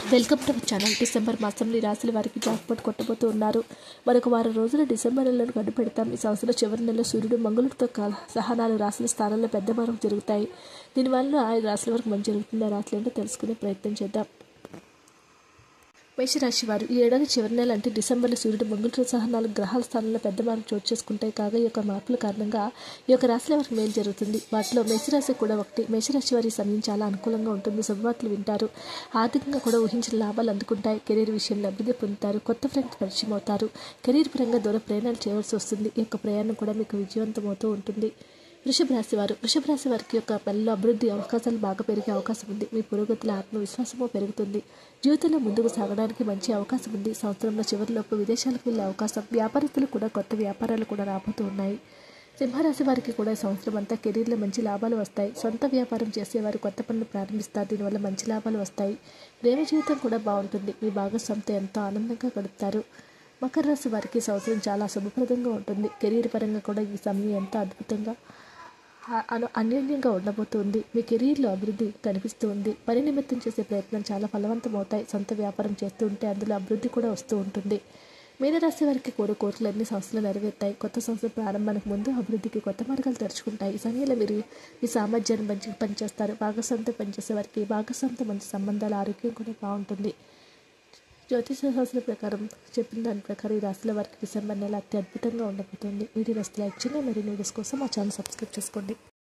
Welcome to channel. December మాసంలో ఈ రాశుల వారికి జాక్పాట్ కొట్టబోతూ ఉన్నారు. మరొక వారం రోజులు డిసెంబర్ నెలను గడువు పెడతాం. ఈ సంవత్సరం చివరి నెలలో సూర్యుడు మంగళుడితో సహనాలు రాశుల స్థానాల్లో పెద్ద మార్పులు జరుగుతాయి. దీనివల్ల ఆ రాశుల వరకు మంచి జరుగుతుంది. ఆ రాశులు ఏంటో తెలుసుకునే ప్రయత్నం చేద్దాం. మేషరాశి వారు ఈ ఏడాది చివరి నెల అంటే డిసెంబర్లో సూర్యుడు మంగళుడితో సహా 4 గ్రహాల స్థానంలో పెద్ద మార్పు చోటు చేసుకుంటాయి. కాగా ఈ యొక్క మార్పుల కారణంగా ఈ యొక్క రాశుల వారికి మేలు జరుగుతుంది. వాటిలో మేషరాశి కూడా ఒకటి. మేషరాశి వారి సమయం చాలా అనుకూలంగా ఉంటుంది. శుభవార్తలు వింటారు. ఆర్థికంగా కూడా ఊహించిన లాభాలు అందుకుంటాయి. కెరీర్ విషయంలో అభివృద్ధి పొందుతారు. కొత్త ఫ్రెండ్స్ పరిచయం అవుతారు. కెరీర్ పరంగా దూర ప్రయాణాలు చేయవలసి వస్తుంది. ఈ యొక్క ప్రయాణం కూడా మీకు విజయవంతమవుతూ ఉంటుంది. వృషభ రాశి వారికి యొక్క పనిలో అభివృద్ధి అవకాశాలు బాగా పెరిగే అవకాశం ఉంది. మీ పురోగతిలో ఆత్మవిశ్వాసము పెరుగుతుంది. జీవితంలో ముందుకు సాగడానికి మంచి అవకాశం ఉంది. సంవత్సరంలో చివరిలోపు విదేశాలకు వెళ్ళే అవకాశం. వ్యాపారస్తులు కూడా కొత్త వ్యాపారాలు కూడా రాబోతూ ఉన్నాయి. సింహరాశి వారికి కూడా ఈ సంవత్సరం అంతా కెరీర్లో మంచి లాభాలు వస్తాయి. సొంత వ్యాపారం చేసేవారు కొత్త పనులు ప్రారంభిస్తారు. దీనివల్ల మంచి లాభాలు వస్తాయి. ప్రేమ జీవితం కూడా బాగుంటుంది. మీ భాగస్వామితో ఎంతో ఆనందంగా గడుపుతారు. మకర రాశి వారికి సంవత్సరం చాలా శుభప్రదంగా ఉంటుంది. కెరీర్ పరంగా కూడా ఈ సమయం ఎంతో అద్భుతంగా అన్యోన్యంగా ఉండబోతుంది. మీ కెరీర్లో అభివృద్ధి కనిపిస్తూ ఉంది. పని నిమిత్తం చేసే ప్రయత్నం చాలా ఫలవంతమవుతాయి. సొంత వ్యాపారం చేస్తూ ఉంటే అందులో అభివృద్ధి కూడా వస్తూ ఉంటుంది. మీనరాశి వారికి కోరికలు అన్ని సంస్థలు నెరవేరుతాయి. కొత్త సంవత్సరం ప్రారంభానికి ముందు అభివృద్ధికి కొత్త మార్గాలు తెరుచుకుంటాయి. ఈ సమయంలో మీరు మీ సామర్థ్యాన్ని మంచిగా పనిచేస్తారు. భాగస్వామితో పనిచేసే వారికి భాగస్వామితో మంచి సంబంధాల ఆరోగ్యం కూడా బాగుంటుంది. జ్యోతిష శాస్త్రం ప్రకారం చెప్పిన దాని ప్రకారం ఈ రాశుల వారికి డిసెంబర్ నెల అత్యద్భుతంగా ఉండబోతుంది. వీడియో లైక్ చేయండి. మరిన్ని వీడియోస్ కోసం మా ఛానల్ సబ్స్క్రైబ్ చేసుకోండి.